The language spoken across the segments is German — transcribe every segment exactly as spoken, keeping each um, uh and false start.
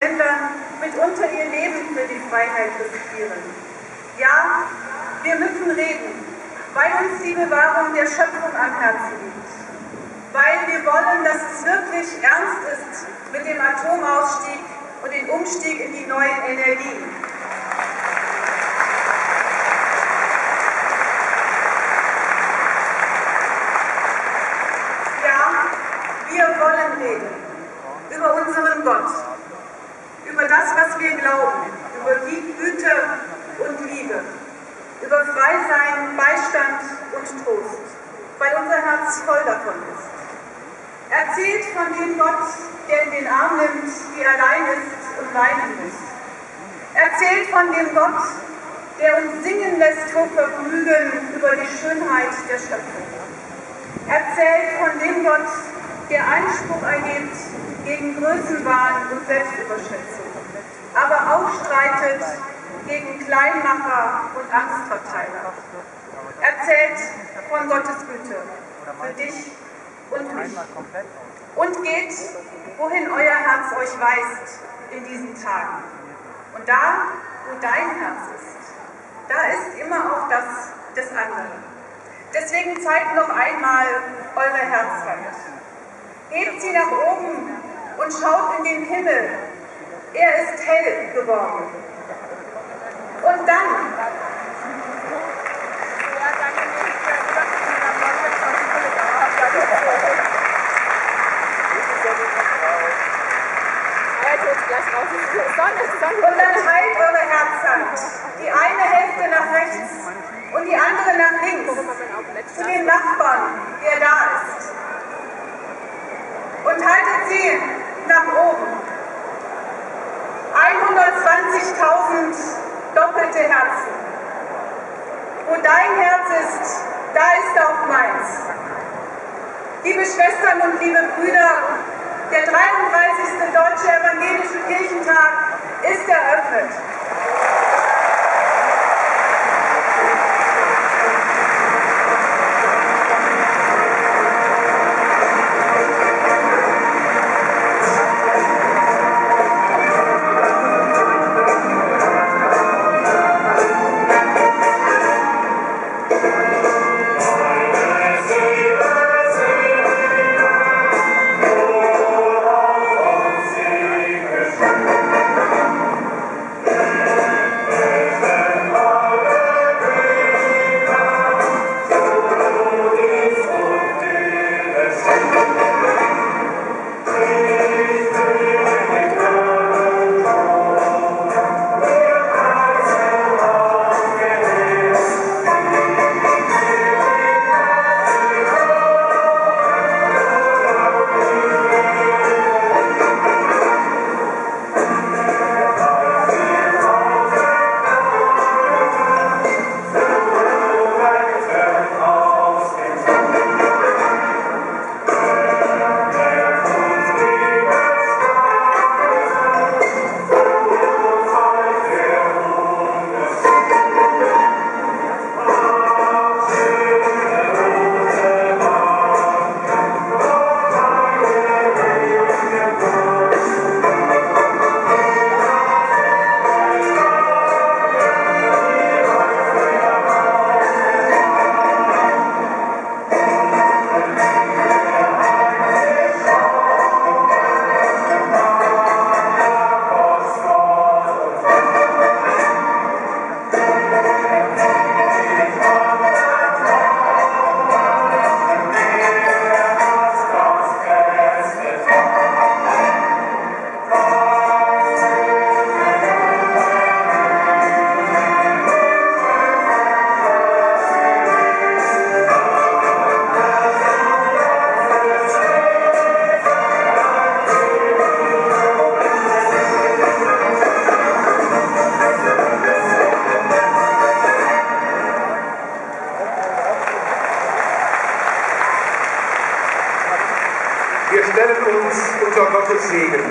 Ländern mitunter ihr Leben für die Freiheit riskieren. Ja, wir müssen reden, weil uns die Bewahrung der Schöpfung am Herzen liegt. Weil wir wollen, dass es wirklich ernst ist mit dem Atomausstieg und dem Umstieg in die neuen Energien. Ja, wir wollen reden über unseren Gott, über das, was wir glauben, über Güte und Liebe, über Freisein, Beistand und Trost, weil unser Herz voll davon ist. Erzählt von dem Gott, der in den Arm nimmt, die allein ist und weinen muss. Erzählt von dem Gott, der uns singen lässt vor Vergnügen über die Schönheit der Schöpfung. Erzählt von dem Gott, der Einspruch erhebt gegen Größenwahn und Selbstüberschätzung, aber auch streitet gegen Kleinmacher und Angstverteiler. Erzählt von Gottes Güte für dich und mich. Und geht, wohin euer Herz euch weist in diesen Tagen. Und da, wo dein Herz ist, da ist immer auch das des anderen. Deswegen zeigt noch einmal eure Herzweite. Hebt sie nach oben und schaut in den Himmel. Er ist hell geworden. Und dann Und dann teilt eure Herzhand, die eine Hälfte nach rechts und die andere nach links, zu den Nachbarn, der da ist. Und haltet sie nach oben. hundertzwanzigtausend doppelte Herzen. Wo dein Herz ist, da ist auch meins. Liebe Schwestern und liebe Brüder, der dreiunddreißigste Deutsche Evangelische Kirchentag ist eröffnet. Wir stellen uns unter Gottes Segen.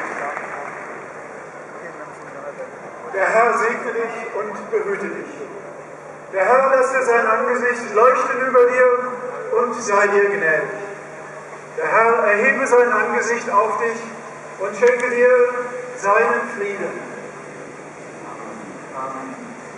Der Herr segne dich und behüte dich. Der Herr lasse sein Angesicht leuchten über dir und sei dir gnädig. Der Herr erhebe sein Angesicht auf dich und schenke dir seine Frieden. Amen.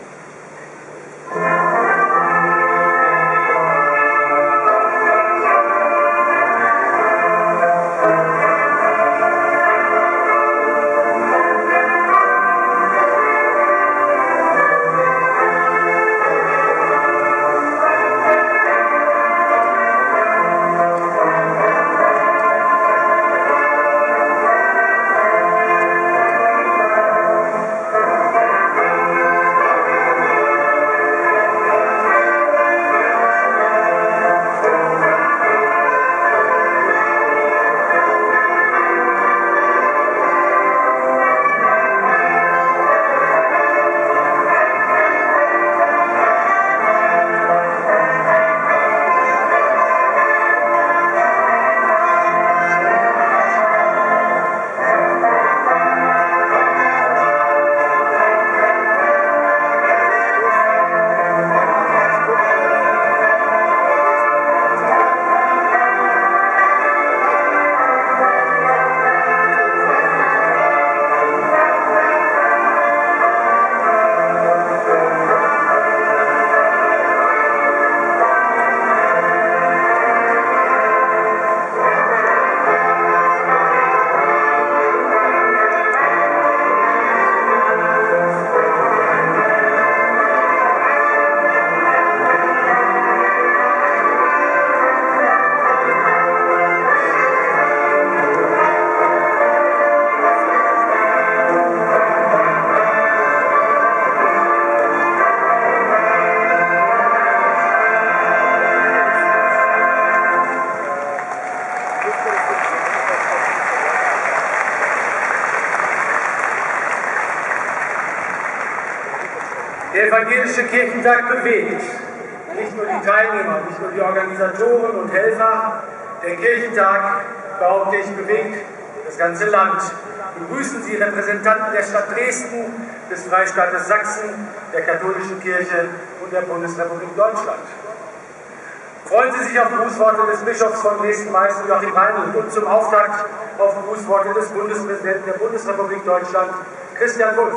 Der Evangelische Kirchentag bewegt nicht nur die Teilnehmer, nicht nur die Organisatoren und Helfer. Der Kirchentag, behaupte ich, bewegt das ganze Land. Begrüßen Sie Repräsentanten der Stadt Dresden, des Freistaates Sachsen, der Katholischen Kirche und der Bundesrepublik Deutschland. Freuen Sie sich auf Grußworte des Bischofs von Dresden-Meißen, Joachim Reinl, und zum Auftakt auf Grußworte des Bundespräsidenten der Bundesrepublik Deutschland, Christian Wulff.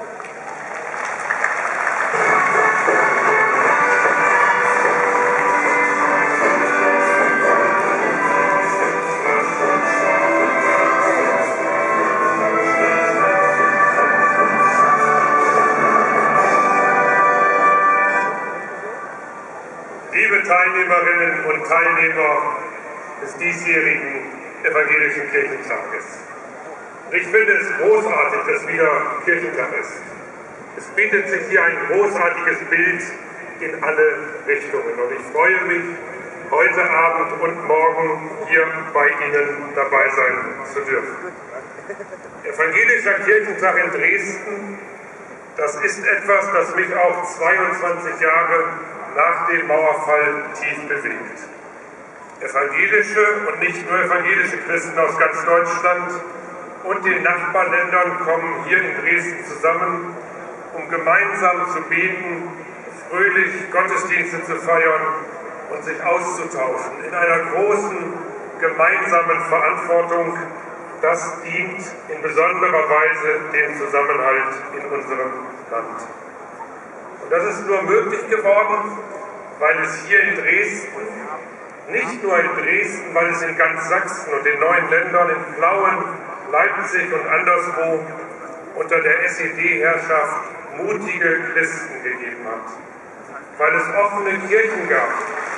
Teilnehmerinnen und Teilnehmer des diesjährigen Evangelischen Kirchentages. Ich finde es großartig, dass wieder Kirchentag ist. Es bietet sich hier ein großartiges Bild in alle Richtungen und ich freue mich, heute Abend und morgen hier bei Ihnen dabei sein zu dürfen. Evangelischer Kirchentag in Dresden, das ist etwas, das mich auch zweiundzwanzig Jahre nach dem Mauerfall tief bewegt. Evangelische und nicht nur evangelische Christen aus ganz Deutschland und den Nachbarländern kommen hier in Dresden zusammen, um gemeinsam zu beten, fröhlich Gottesdienste zu feiern und sich auszutauschen in einer großen gemeinsamen Verantwortung. Das dient in besonderer Weise dem Zusammenhalt in unserem Land. Und das ist nur möglich geworden, weil es hier in Dresden, nicht nur in Dresden, weil es in ganz Sachsen und den neuen Ländern, in Plauen, Leipzig und anderswo unter der S E D-Herrschaft mutige Christen gegeben hat. Weil es offene Kirchen gab.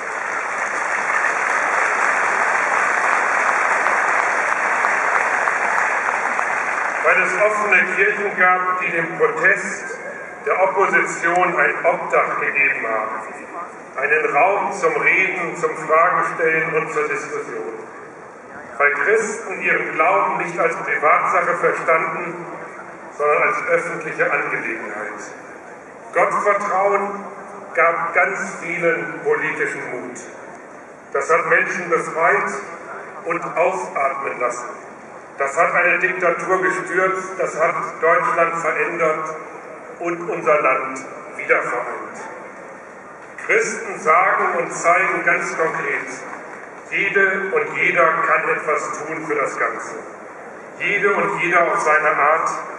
Weil es offene Kirchen gab, die dem Protest der Opposition ein Obdach gegeben haben. Einen Raum zum Reden, zum Fragenstellen und zur Diskussion. Weil Christen ihren Glauben nicht als Privatsache verstanden, sondern als öffentliche Angelegenheit. Gottvertrauen gab ganz vielen politischen Mut. Das hat Menschen befreit und aufatmen lassen. Das hat eine Diktatur gestürzt, das hat Deutschland verändert und unser Land wiedervereint. Christen sagen und zeigen ganz konkret, jede und jeder kann etwas tun für das Ganze. Jede und jeder auf seine Art,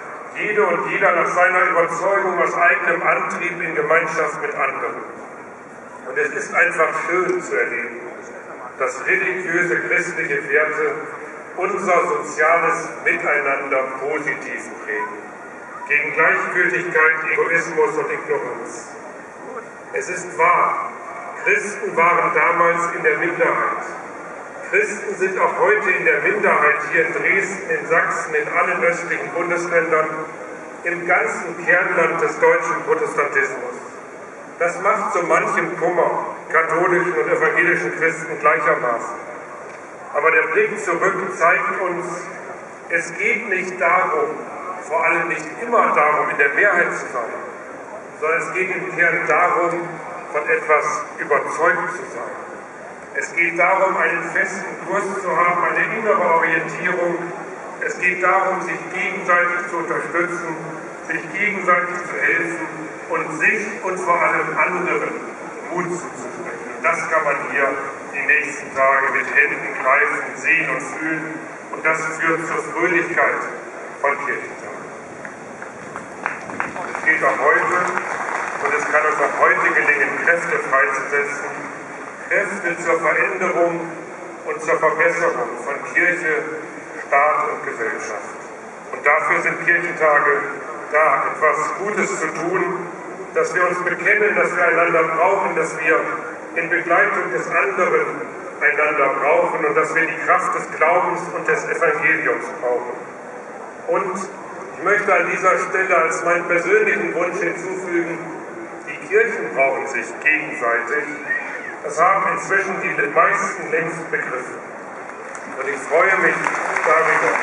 jede und jeder nach seiner Überzeugung aus eigenem Antrieb in Gemeinschaft mit anderen. Und es ist einfach schön zu erleben, dass religiöse christliche Werte unser soziales Miteinander positiv prägen, gegen Gleichgültigkeit, Egoismus und Ignoranz. Es ist wahr, Christen waren damals in der Minderheit. Christen sind auch heute in der Minderheit hier in Dresden, in Sachsen, in allen östlichen Bundesländern, im ganzen Kernland des deutschen Protestantismus. Das macht so manchem Kummer, katholischen und evangelischen Christen gleichermaßen. Aber der Blick zurück zeigt uns, es geht nicht darum, vor allem nicht immer darum, in der Mehrheit zu sein, sondern es geht im Kern darum, von etwas überzeugt zu sein. Es geht darum, einen festen Kurs zu haben, eine innere Orientierung. Es geht darum, sich gegenseitig zu unterstützen, sich gegenseitig zu helfen und sich und vor allem anderen Mut zuzusprechen. Und das kann man hier die nächsten Tage mit Händen greifen, sehen und fühlen. Und das führt zur Fröhlichkeit von Kirchentag. Es geht auch heute, und es kann uns auch heute gelingen, Kräfte freizusetzen, Kräfte zur Veränderung und zur Verbesserung von Kirche, Staat und Gesellschaft. Und dafür sind Kirchentage da, etwas Gutes zu tun, dass wir uns bekennen, dass wir einander brauchen, dass wir in Begleitung des anderen einander brauchen und dass wir die Kraft des Glaubens und des Evangeliums brauchen. Und ich möchte an dieser Stelle als meinen persönlichen Wunsch hinzufügen, die Kirchen brauchen sich gegenseitig. Das haben inzwischen die meisten längst begriffen. Und ich freue mich darüber.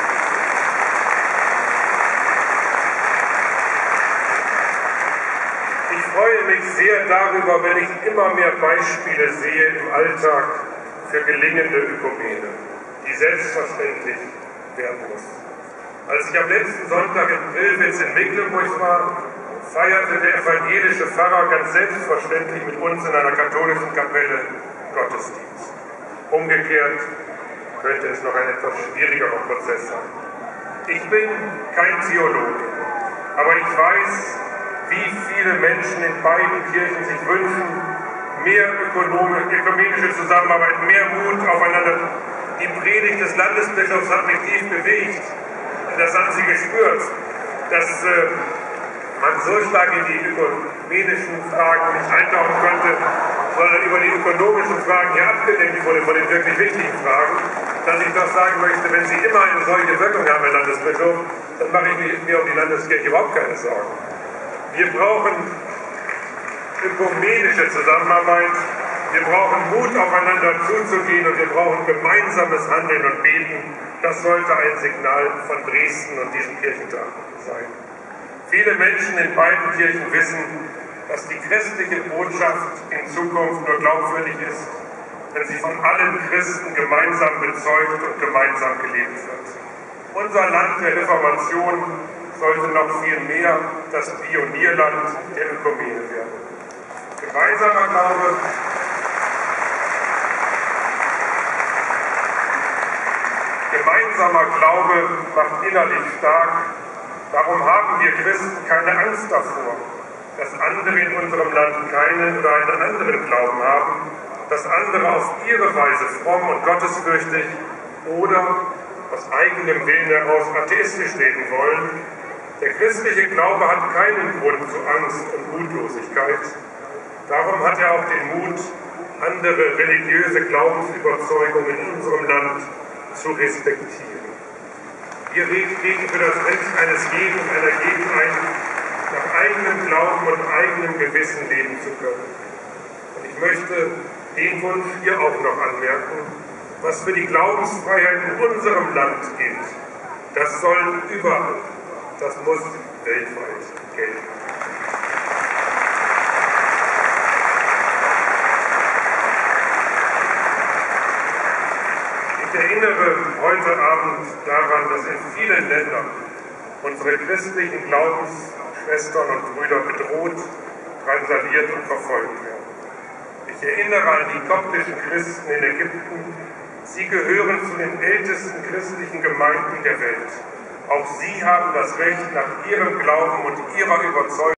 Ich freue mich sehr darüber, wenn ich immer mehr Beispiele sehe im Alltag für gelingende Ökumene, die selbstverständlich werden muss. Als ich am letzten Sonntag in Prillwitz in Mecklenburg war, feierte der evangelische Pfarrer ganz selbstverständlich mit uns in einer katholischen Kapelle Gottesdienst. Umgekehrt könnte es noch ein etwas schwierigerer Prozess sein. Ich bin kein Theologe, aber ich weiß, wie viele Menschen in beiden Kirchen sich wünschen, mehr ökumenische Zusammenarbeit, mehr Mut aufeinander. Die Predigt des Landesbischofs hat mich tief bewegt. Das haben Sie gespürt, dass äh, man so stark in die ökumenischen Fragen nicht eintauchen könnte, sondern über die ökonomischen Fragen hier abgelenkt wurde von den wirklich wichtigen Fragen, dass ich doch sagen möchte, wenn Sie immer eine solche Wirkung haben, Herr Landesbischof, dann mache ich mir um die Landeskirche überhaupt keine Sorgen. Wir brauchen ökumenische Zusammenarbeit, wir brauchen Mut, aufeinander zuzugehen und wir brauchen gemeinsames Handeln und Beten. Das sollte ein Signal von Dresden und diesem Kirchentag sein. Viele Menschen in beiden Kirchen wissen, dass die christliche Botschaft in Zukunft nur glaubwürdig ist, wenn sie von allen Christen gemeinsam bezeugt und gemeinsam gelebt wird. Unser Land der Reformation sollte noch viel mehr das Pionierland der Ökumene werden. Gemeinsamer Glaube, gemeinsamer Glaube macht innerlich stark. Darum haben wir Christen keine Angst davor, dass andere in unserem Land keinen oder einen anderen Glauben haben, dass andere auf ihre Weise fromm und gottesfürchtig oder aus eigenem Willen heraus atheistisch leben wollen. Der christliche Glaube hat keinen Grund zu Angst und Mutlosigkeit. Darum hat er auch den Mut, andere religiöse Glaubensüberzeugungen in unserem Land zu respektieren. Wir treten für das Recht eines jeden und einer jeden ein, nach eigenem Glauben und eigenem Gewissen leben zu können. Und ich möchte den Wunsch hier auch noch anmerken, was für die Glaubensfreiheit in unserem Land gilt. Das soll überall, das muss weltweit gelten. Ich erinnere heute Abend daran, dass in vielen Ländern unsere christlichen Glaubensschwestern und Brüder bedroht, drangsaliert und verfolgt werden. Ich erinnere an die koptischen Christen in Ägypten. Sie gehören zu den ältesten christlichen Gemeinden der Welt. Auch Sie haben das Recht, nach Ihrem Glauben und Ihrer Überzeugung